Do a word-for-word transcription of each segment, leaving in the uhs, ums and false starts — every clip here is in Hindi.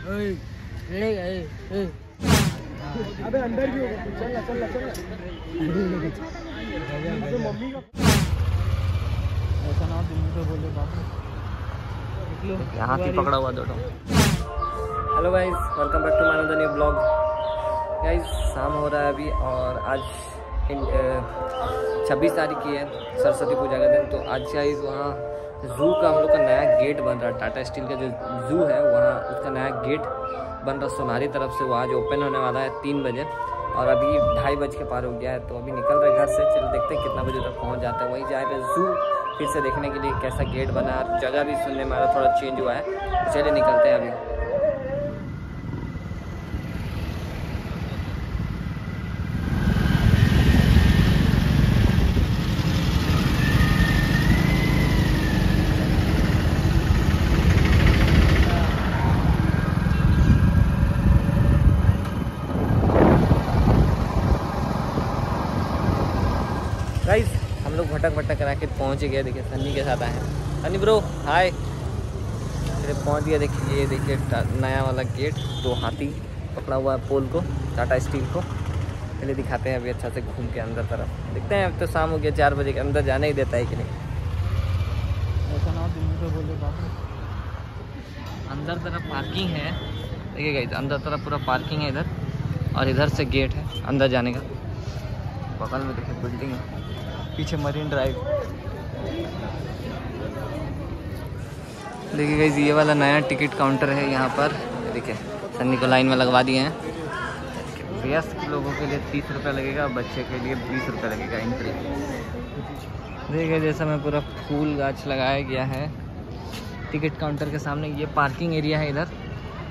अबे अंदर भी होगा, चल चल चल मम्मी का ऐसा ना दिल्ली पे बोले बाप यहाँ पकड़ा हुआ दोनों। Hello guys, welcome back to my another new blog. Guys शाम हो रहा है अभी और आज छब्बीस तारीख की है, सरस्वती पूजा का दिन। तो आज गाइस वहाँ जू का हम लोग का नया गेट बन रहा है। टाटा स्टील का जो जू है वहाँ उसका नया गेट बन रहा सोनारी तरफ से। वो आज ओपन होने वाला है तीन बजे और अभी ढाई बज के पार हो गया है। तो अभी निकल रहे घर से, चलो देखते हैं कितना बजे तक पहुँच जाता है। वही जाए रहे जू फिर से देखने के लिए कैसा गेट बना है। जगह भी सुनने में हमारा थोड़ा चेंज हुआ है, तो चलिए निकलते हैं अभी। गाइस हम लोग भटक भटक करा के पहुँच गए। देखिए सन्नी के साथ आए हैं। Sunny bro hi. फिर पहुँच गया। देखिए ये देखिए नया वाला गेट, दो हाथी पकड़ा हुआ है पोल को, टाटा स्टील को। पहले दिखाते हैं अभी अच्छा से घूम के अंदर तरफ। देखते हैं अब तो शाम हो गया, चार बजे के अंदर जाने ही देता है कि नहीं। ऐसा ना दिल्ली पे बोले बाप। अंदर तरफ पार्किंग है, देखिए गाइस अंदर तरफ पूरा पार्किंग है इधर, और इधर से गेट है अंदर जाने का। बगल में देखिए बिल्डिंग है, पीछे मरीन ड्राइव। देखिए गाइस ये वाला नया टिकट काउंटर है यहाँ पर। देखिए सन्नी को लाइन में लगवा दिए हैं। वयस्क लोगों के लिए तीस रुपये लगेगा, बच्चे के लिए बीस रुपये लगेगा एंट्री। देखिए जैसा मैं पूरा फूल गाछ लगाया गया है टिकट काउंटर के सामने। ये पार्किंग एरिया है इधर।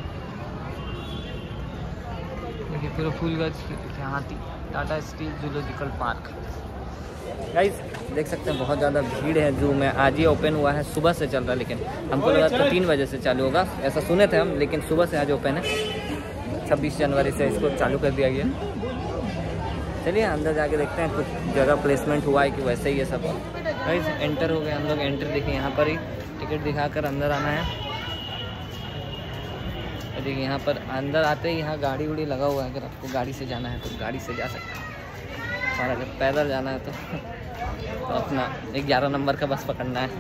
देखिए पूरा फूल गाछ, हाथी, Tata steel zoological park. Guys देख सकते हैं बहुत ज़्यादा भीड़ है जू में। आज ही ओपन हुआ है, सुबह से चल रहा है, लेकिन हमको लगा था तीन बजे से चालू होगा, ऐसा सुने थे हम, लेकिन सुबह से आज ओपन है। छब्बीस जनवरी से इसको चालू कर दिया गया। चलिए अंदर जाके देखते हैं कुछ जगह प्लेसमेंट हुआ है कि वैसे ही है सब। गाइस एंटर हो गए हम लोग। एंटर देखिए यहाँ पर ही टिकट दिखाकर अंदर आना है। देखिए यहाँ पर अंदर आते ही यहाँ गाड़ी उड़ी लगा हुआ है। अगर आपको गाड़ी से जाना है तो गाड़ी से जा सकते हैं, और अगर पैदल जाना है तो, तो अपना ग्यारह नंबर का बस पकड़ना है।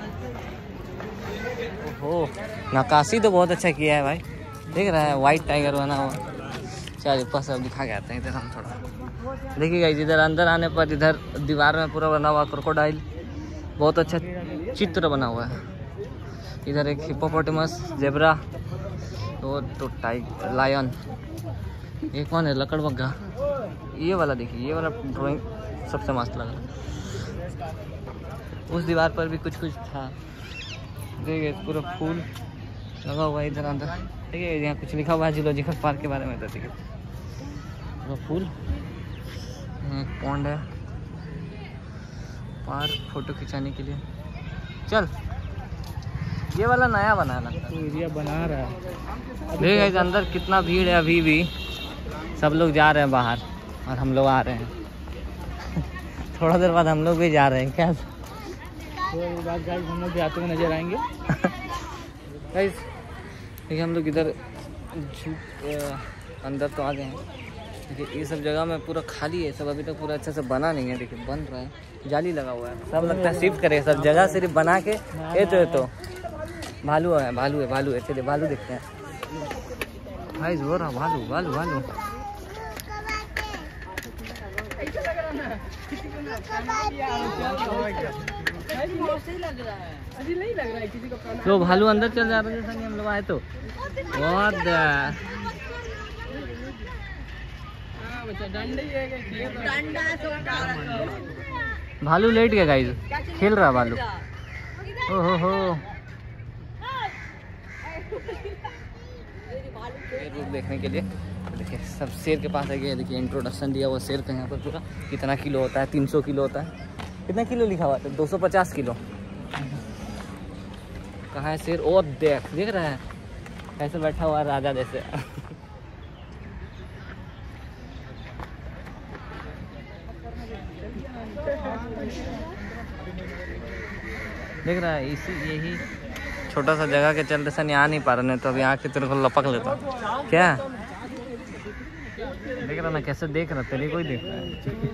ओहो नक्काशी तो बहुत अच्छा किया है भाई, देख रहा है वाइट टाइगर बना हुआ। चलिए ऊपर से दिखा के आते हैं इधर हम थोड़ा। देखिए गाइस इधर अंदर आने पर इधर दीवार में पूरा बना हुआ क्रोकोडाइल, बहुत अच्छा चित्र बना हुआ है। इधर एक हिप्पोपोटामस, जेब्रा, तो, तो टाइगर, लायन। ये कौन है? लकड़बग्गा। ये वाला देखिए, ये वाला ड्राइंग सबसे मस्त लग रहा। उस दीवार पर भी कुछ कुछ था। देखिए पूरा फूल लगा हुआ है इधर अंदर। देखिए यहाँ कुछ लिखा हुआ है जूलॉजिकल पार्क के बारे में। तो देखिए पूरा फूल, पॉन्ड है, पार्क फोटो खिंचाने के लिए। चल ये वाला नया बना लगता है, एरिया बना रहा है। देखिए अंदर कितना भीड़ है, अभी भी सब लोग जा रहे हैं बाहर और हम लोग आ रहे हैं। थोड़ा देर बाद हम लोग भी जा रहे हैं। क्या तो बाद गाइस हम लोग भी आते हुए नजर आएंगे। गाइस देखिए हम लोग इधर अंदर तो आ गए हैं। देखिए ये सब जगह में पूरा खाली है, सब अभी तक पूरा अच्छा से बना नहीं है। देखिए बन रहा है, जाली लगा हुआ है, सब लगता है शिफ्ट करे सब जगह सिर्फ बना के। ये तो, तो भालू है, भालू है, भालू है। चलिए भालू देखते हैं। भाई जोर है, भालू भालू भालू। तो भालू अंदर चल जा रहा है, जैसा नहीं हम लोग आए तो बहुत भालू लेट गया गाइस, खेल रहा भालू। ओहो हो देखने के लिए। देखिए सब शेर के पास है गए। देखिए इंट्रोडक्शन दिया हुआ शेर का यहाँ पर पूरा। कितना किलो होता है? तीन सौ किलो होता है। कितना किलो लिखा हुआ है? दो सौ पचास किलो। कहाँ है शेर? ओ देख देख रहा है ऐसे बैठा हुआ है राजा जैसे। देख रहा है इसी यही छोटा सा जगह के चलते सन आ नहीं पा रहे, नहीं तो अभी आके तेरे को लपक लेता। क्या देख रहा ना, कैसे देख रहा, तेरे को ही देख रहा है।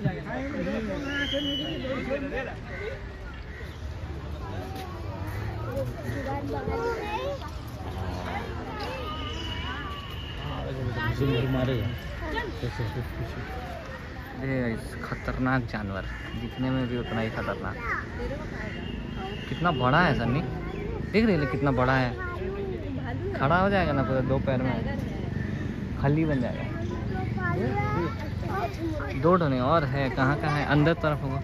ये खतरनाक जानवर, दिखने में भी उतना ही खतरनाक। कितना बड़ा है सन्नी, देख रही है कितना बड़ा है। खड़ा हो जाएगा ना पूरा दो पैर में, खली बन जाएगा। दो ढोने और है, कहाँ कहाँ है, अंदर तरफ होगा।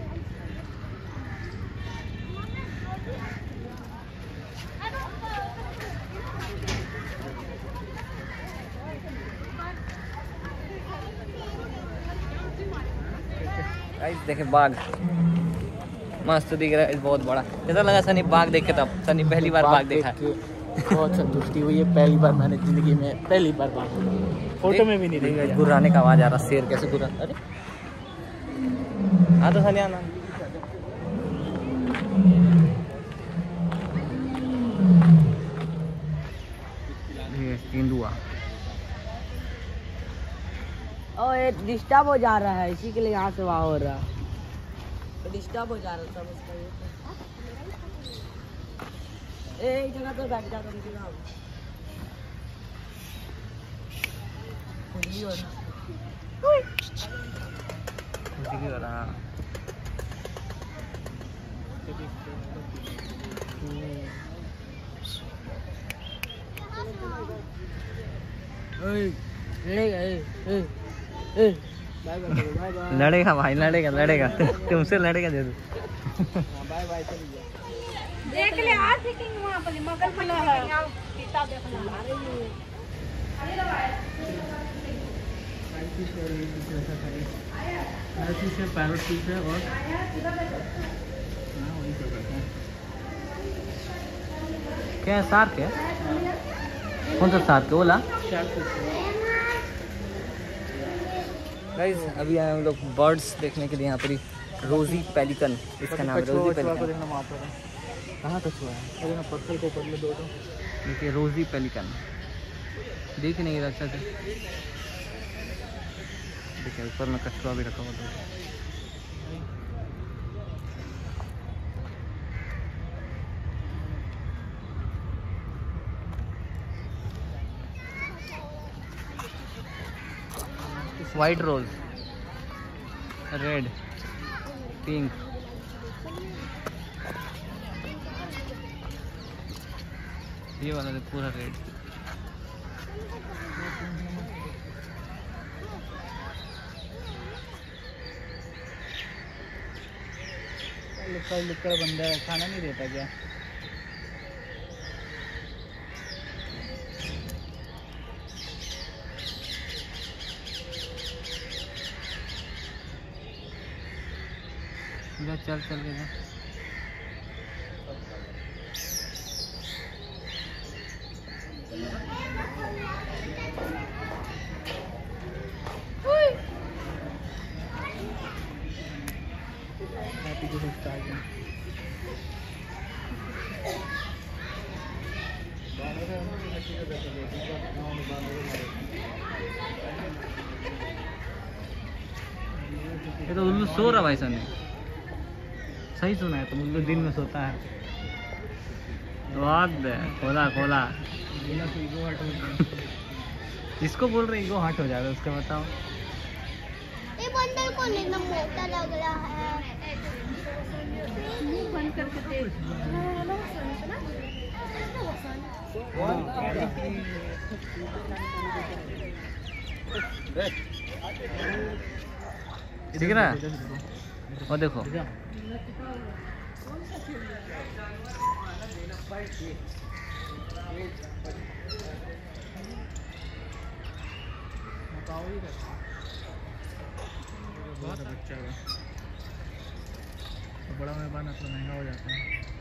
देखे बाघ मस्त दिख रहा है, बहुत बड़ा। कैसा लगा सनी बाघ देखे तब? सनी पहली बार बाघ देखा, बहुत संतुष्टि हुई है। पहली बार मैंने जिंदगी में पहली बार बाघ, फोटो में भी नहीं देखा। गुर्राने का आवाज आ रहा, शेर कैसे गुर्रा। अरे हाँ तो सनी आना। तेंदुआ ओ ये डिस्टर्ब हो जा रहा है, इसी के लिए यहाँ से वहाँ हो रहा, डिस्टर्ब हो जा रहा है सब उसका। ये एक जगह पे बैठ जाता मुझे ना, कुछ भी हो रहा, कुछ भी हो रहा। लड़ेगा भाई, लड़ेगा लड़ेगा तुमसे लड़ेगा जरूर। बाय बाय, चलिए देख ले आज देखेंगे वहाँ पर मगर फला है किताब देखना। पैरोट पीस है और क्या है, सार्क है? कौन सा सार्क है? ओला। गाइस अभी आए हम लोग बर्ड्स देखने के लिए यहाँ पर। रोजी पेलिकन इसका नाम है, रोजी पेलिकन। कहाँ कछुआ है? अरे ना पत्थर को पकड़ लो दो तो। देखिए रोजी पेलिकन, देख नहीं रहा अच्छा से। देखिए ऊपर में कछुआ भी रखा हुआ था। वाइट रोज, रेड, पिंक, ये वाला है पूरा रेड। लिखा लिखकर बंदा है, खाना नहीं देता क्या? जा चल चल के जा। Happy to start. ये तो उल्लू सो रहा भाई सनी, सही सुना है, तो उल्लू दिन में सोता है। बहुत खोला खोला। इसको बोल रहे ईगो हट हो जाएगा, उसका बताओ। ये बंदर को लेना मोटा लग रहा है, मुंह बंद करके देख। ठीक है, और देखो बहुत बच्चा है, तो बड़ा में बना तो महंगा हो जाता है।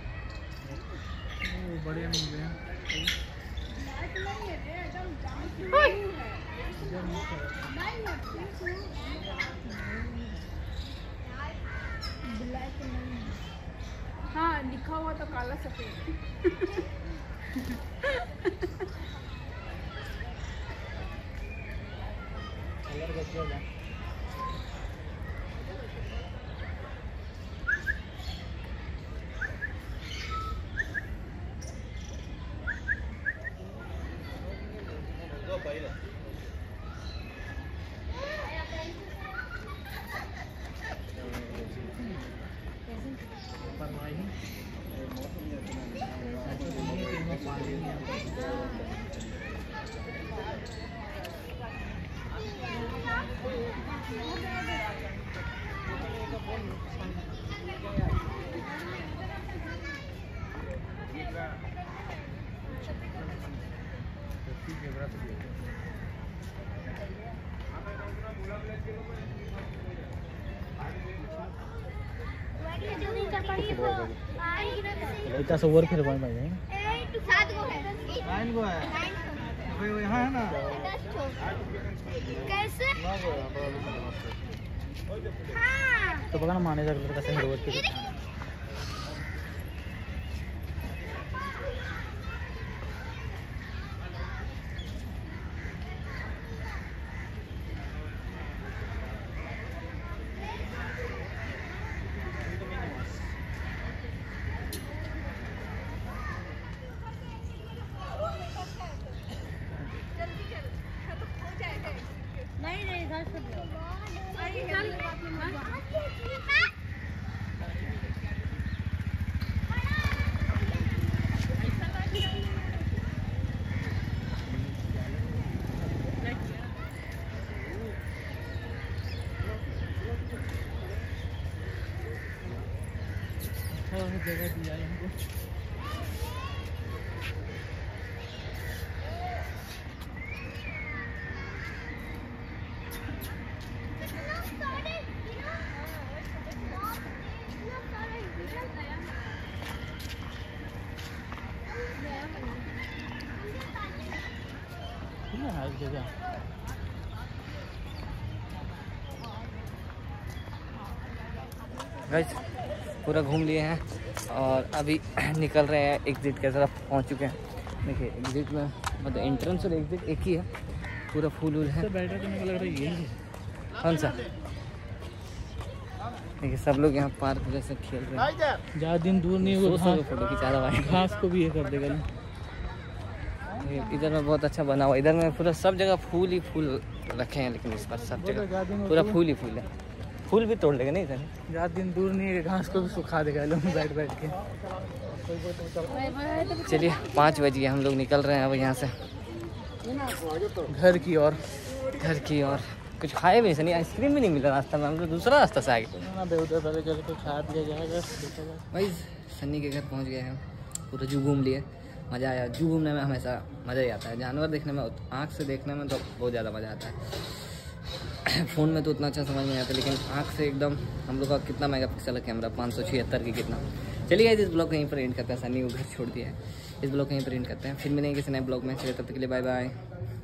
वो बड़े मिल गए हैं। हाँ लिखा हुआ तो काला सफेद। इतना सा वर फिर पाए भाई सात गो है नाइन गो है भाई यहाँ है ना कैसे हाँ तो पता ना माने जा कैसे हेड वर्क के नहीं नहीं इधर से जगह दिया है हमको। हर जगह गाइस पूरा घूम लिए हैं और अभी निकल रहे हैं एग्जिट की तरफ पहुंच चुके हैं। देखिए एग्जिट में मतलब एंट्रेंस और एग्जिट एक ही है, पूरा फूल वूल है। बैठा तो मुझे लग रहा है यही कौन सा? देखिए सब लोग यहाँ पार्क जैसे खेल रहे हैं। ज़्यादा दिन दूर नहीं वो सौ फोटो खिंचा रहा है। घास को भी ये कर देगा। इधर में बहुत अच्छा बना हुआ, इधर में पूरा सब जगह फूल ही फूल रखे हैं, लेकिन इस पर सब जगह पूरा फूल ही फूल है। फूल भी तोड़ लेगा नहीं इधर, ज़्यादा दिन दूर नहीं है, घास को भी सुखा देगा लोग बैठ बैठ के। चलिए पाँच बजे हम लोग निकल रहे हैं अब यहाँ से घर की ओर। घर की ओर कुछ खाए भी नहीं, आइसक्रीम भी नहीं मिला रास्ता में, हम लोग दूसरा रास्ता से आ गए। उधर पहले चल के खा लिया जाएगा। भाई सन्नी के घर पहुँच गए हैं, पूरा जू घूम लिए, मज़ा आया। जू घूमने में हमेशा मज़ा ही आता है, जानवर देखने में आँख से देखने में तो बहुत ज़्यादा मज़ा आता है। फ़ोन में तो उतना अच्छा समझ नहीं आता, लेकिन आँख से एकदम हम लोग का कितना मेगा पिक्सल है कैमरा, पाँच सौ छिहत्तर की कितना। चलिए इस ब्लॉग कहीं पर एंड करते हैं, सन्नी को घर छोड़ दिया है, इस ब्लॉग कहीं पर एंड करते हैं, फिर मिलेंगे किसी नए ब्लॉग में। चलिए तब तक के लिए बाय बाय।